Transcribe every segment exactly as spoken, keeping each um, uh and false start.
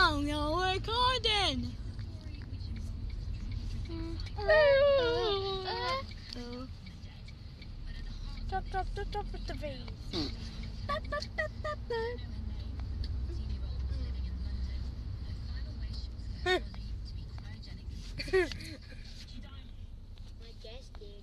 No, no recording. Top, top, top, top of the vase. My guest did.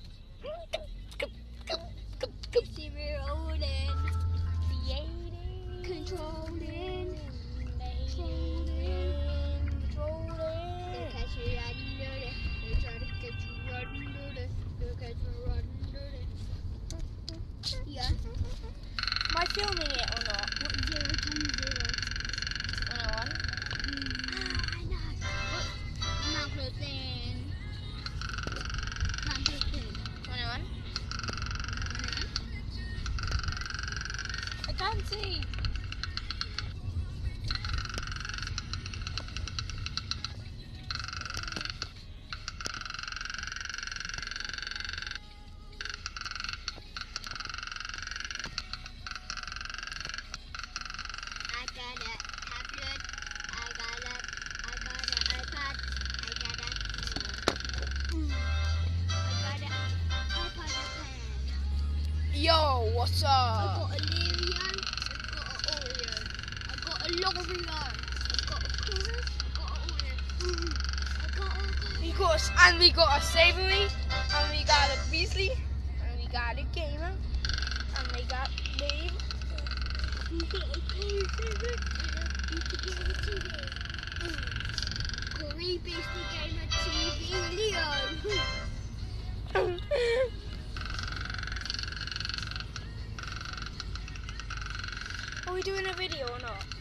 Rolling, Creating, controlling, controlling, controlling. Look at you under it. They try to get you under it. Look at you under it. Yeah. Am I filming it or not? What zero times zero? one oh one. Ah, I know. What? Not put in. Not put in. one oh one. I can't see. I got a tablet. I got a. I got an iPad. I got a. Mm. I got an iPad pen. Yo, what's I up? got a Leo. I got an Oreo. I got a L'Oreal. I got a Chorus. I got an Oreo. Mm. I got a. We got a, and we got a Savory, and we got a Beasley, and we got a Gamer, and we got Dave. You get a T V. You can get a T V. Corey Beasley Gamer T V Leo. Are we doing a video or not?